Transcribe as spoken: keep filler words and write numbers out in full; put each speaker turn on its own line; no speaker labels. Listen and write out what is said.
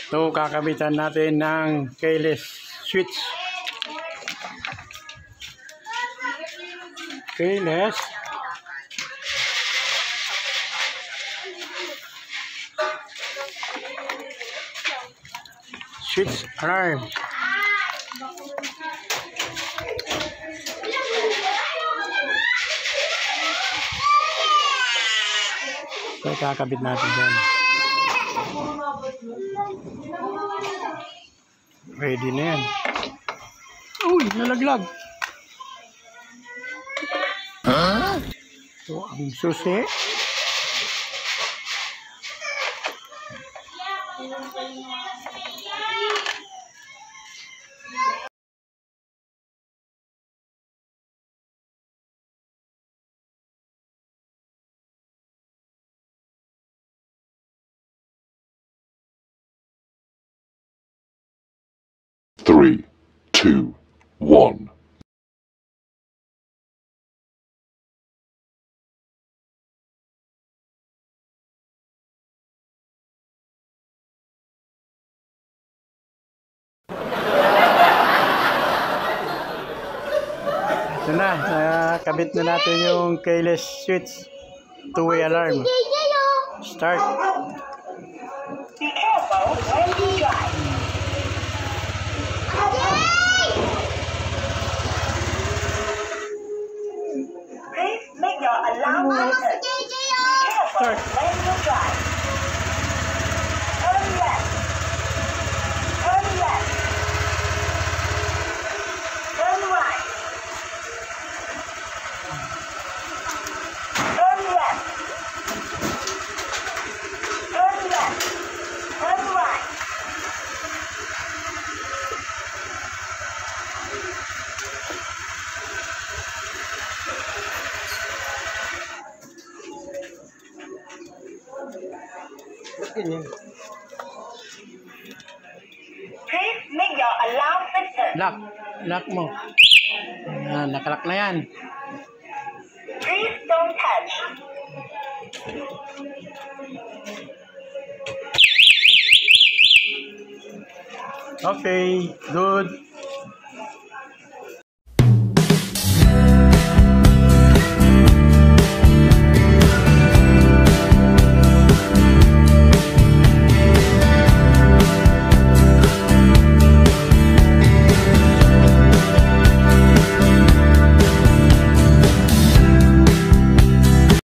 So, kakabitan natin ng keyless switch. Keyless. Switch alarm. So, kakabit natin dyan. Ready na yan. Uy, nalaglag. Huh? So, ang susi.
Three, two, one.
Ito na, nakabit na natin yung keyless switch, two-way alarm. Start.
Be careful when you drive. Please make your alarm button. Be careful when you drive. Turn left. Turn left. Turn right. Turn left. Turn left. Turn right. Please make your alarm button.
Lock. Lock mo. Ah, nakalock na yan.
Please don't touch.
Okay, good.